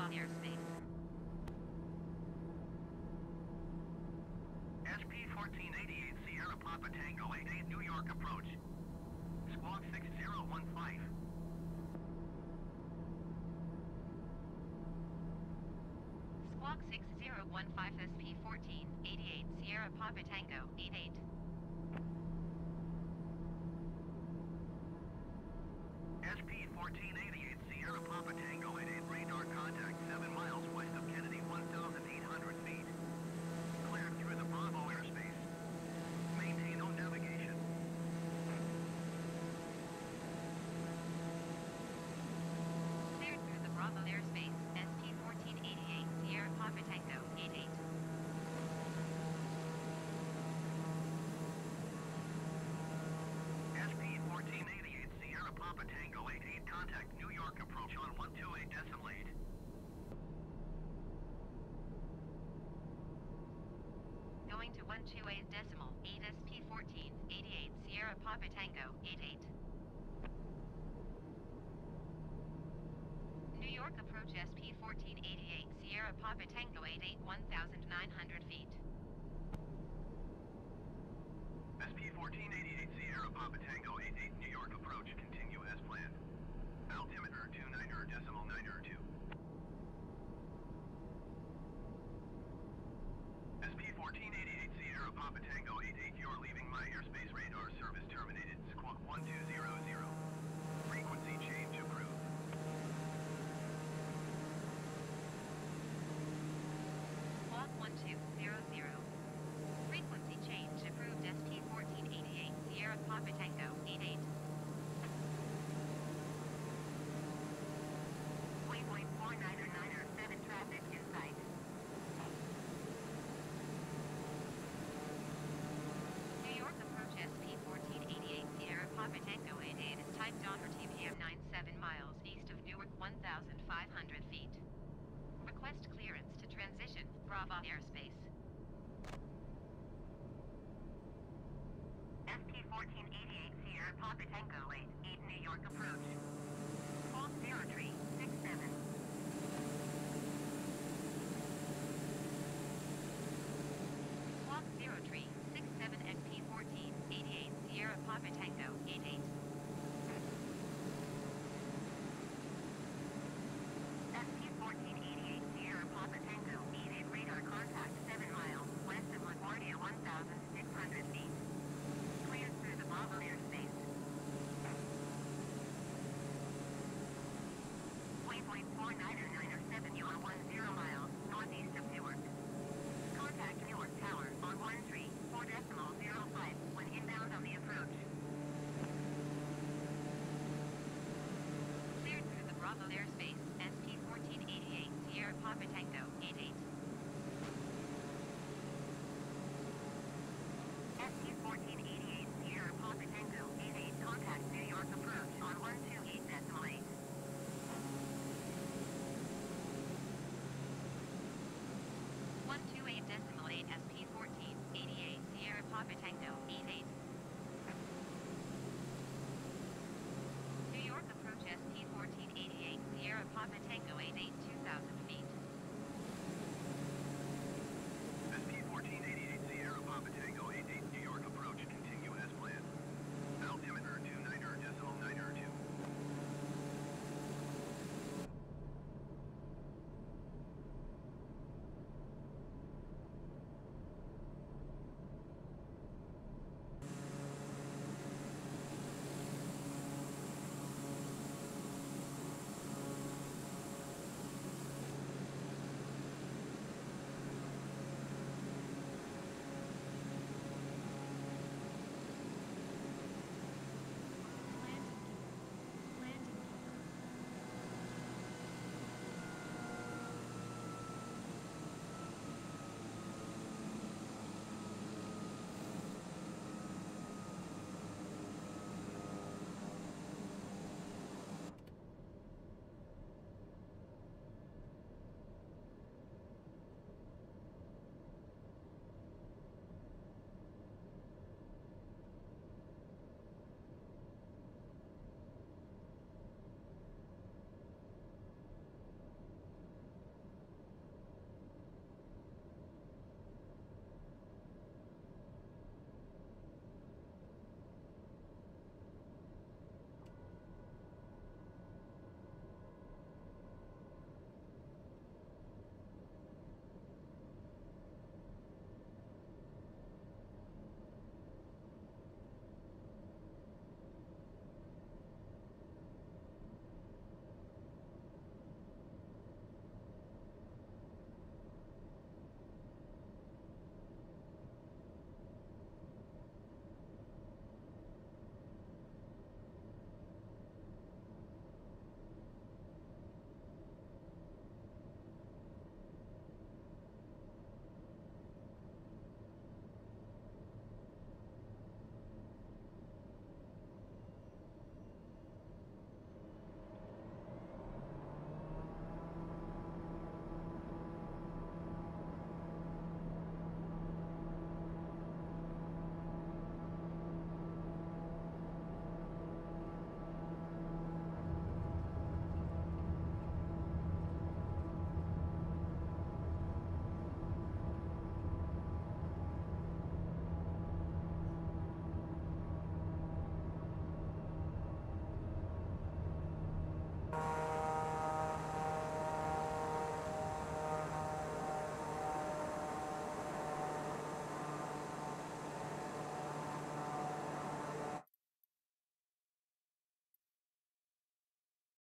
airspace. SP-1488 Sierra Papa Tango 88 New York approach. Squawk 6015. Squawk 6015 SP-1488 Sierra Papa Tango 88. SP-1488 Sierra Papa Tango 88 radar contact 7 miles west of Kennedy 1,800 feet. Cleared through the Bravo airspace. Maintain no navigation. Cleared through the Bravo airspace. SP-1488 Sierra Papa Tango 88. SP-1488 Sierra Papa Tango 88 contact New York approach on 128.8. Going to 128.8 SP-1488 Sierra Papa Tango 88. New York approach SP-1488 Sierra Papa Tango 88 1,900 feet. SP-1488 Sierra Papa Tango 88 New York approach continue as planned. Altimeter 29.92. SP-1488 Sierra Papa Tango 88, you're leaving my airspace radar service terminated. Squawk 1200. Frequency change approved. Squawk 1200. Frequency change approved. SP-1488 Sierra Papa Tango 88. Waypoint 4997 traffic in sight. New York approach SP-1488 Sierra Papa Tango 88 is type on RTPM 97 miles east of Newark 1,500 feet. Request clearance to transition Bravo airspace. SP-1488 Sierra Papa Tango 88 New York approach. Squawk 0367. Squawk 0367 SP-1488 Sierra Papa Tango 88. SP-1488 Sierra Papa Tango 88 radar contact 7 miles west of LaGuardia 1,600 feet. Cleared through the Bravo airspace. Waypoint 4997, you are 10 miles northeast of Newark. Contact Newark Tower on 134.05 when inbound on the approach. Cleared through the Bravo airspace. SP-1488 Sierra Papa Tango 88. SP-1488 Sierra Papa Tango 88 contact New York approach on 128.8. 128.8 SP-1488 Sierra Papa Tango 88. New York approach SP-1488 Sierra Papa Tango 88